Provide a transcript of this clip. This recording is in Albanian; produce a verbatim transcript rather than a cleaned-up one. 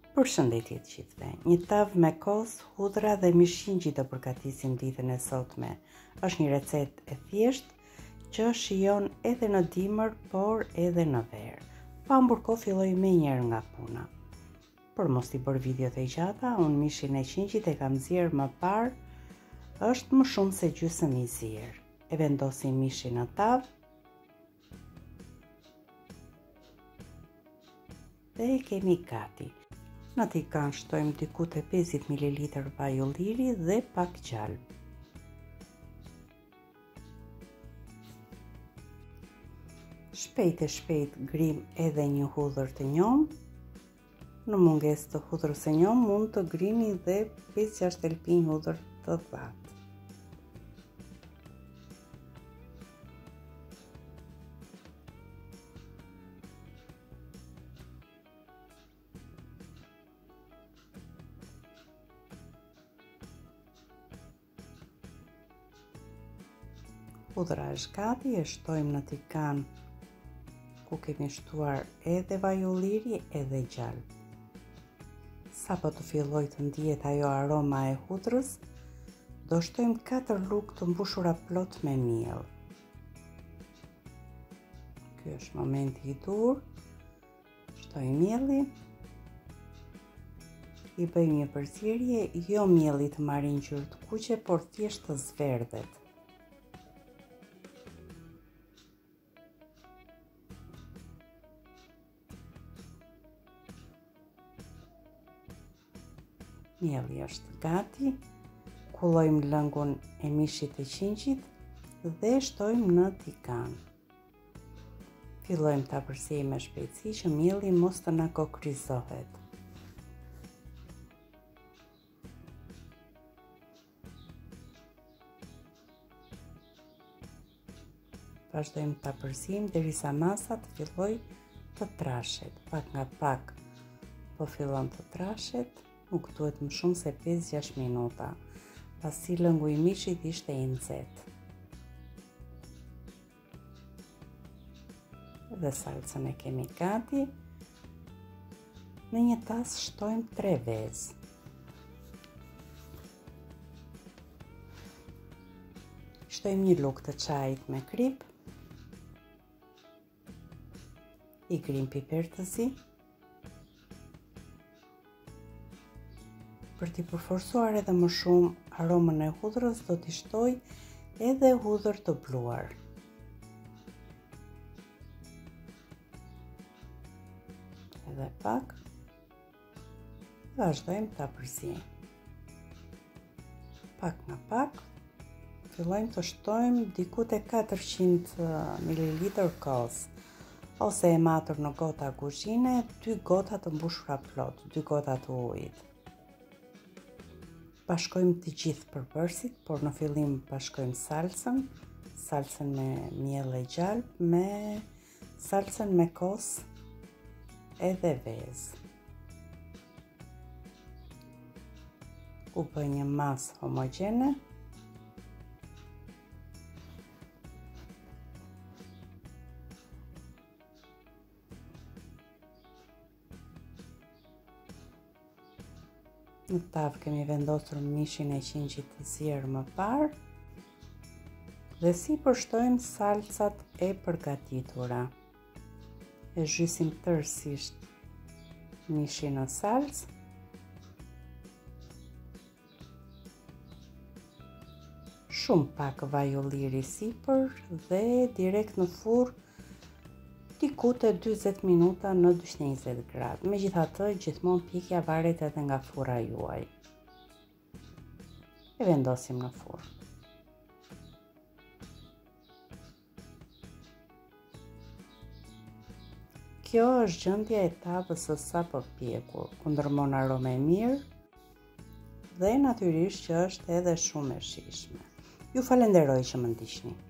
Përshëndetje të gjithëve. Një tavë me kos, hudhra dhe mishingji do përgatisim ditën e sotme. Është një recetë e thjeshtë që shijon edhe në dimër, por edhe në verë. Pa mburko filloj me njërë nga puna. Për mos t'i bërë videot e gjata, unë mishin e qingjit e kam zirë më parë, është më shumë se gjysmë i zirë. E vendosim mishin në tavë dhe e kemi gati. Në tikan shtojmë diku te pesëdhjetë mililitër vaj ulliri dhe pak gjalp. Shpejt e shpejt grim edhe një hudhër të njomë. Në munges të hudhërës së njomë mund të grini dhe pesë gjashtë elpinj hudhër të thatë. Hudhra është gati, e shtojmë në tikan ku kemi shtuar edhe vaj ulliri edhe gjalp. Sa po të filloj të ndihet ajo aroma e hudhrës, do shtojmë katër lugë të mbushura plot me miell. Ky është momenti i dur. Shtoj mielli. I bëjmë një përzierje, jo mielli të marrë ngjyrë të kuqe, por thjesht të zverdhet. Mielli është gati, kullojmë lëngun e mishit të qingjit dhe shtojmë në tikan. Fillojmë ta përsejmë me shpejtësi që mielli mos të na kokrizohet. Vazhdojmë ta përsejmë derisa masa të fillojë të trashet, pak nga pak po fillon të trashet. Nuk duhet më shumë se pesë gjashtë minuta, pasi lëngu i mishit ishte i nxehtë. Dhe salcën e kemi gati. Në një tas shtojmë tre vezë. Shtojmë një lugë të çajit me krip. I grim piper të zi. Për t'i përforcuar edhe më shumë aromën e hudhrës, do t'i shtoj edhe hudhër të bluar. Edhe pak. Vazhdojmë ta përzijmë. Pak nga pak. Fillojmë të shtojmë diku te katërqind mililitër kos, ose e matur në gota kuzhine, dy gota të mbushura plot, dy gota të ujit. Bashkojmë të gjithë përbërësit, por në fillim bashkojmë salcën, salcën me miell e gjalp, me salcën me kos edhe vezë. U bë një masë homogjene. Në tavë kemi vendosur mishin e qingjit të zjerë më parë dhe si përshtojmë salcat e përgatitura. E zhysim tërësisht mishin në salcë. Shumë pak vaj ulliri sipër dhe direkt në furrë diku te dyzet minuta në dyqin e njëzet gradë. Megjithatë, gjithmonë pikja varet edhe nga furra juaj. E vendosim në furrë. Kjo është gjendja e tavës së sapo pjekur, ku ndërmon aromë e mirë dhe natyrisht që është edhe shumë e shijshme. Ju falenderoj që më ndiqni.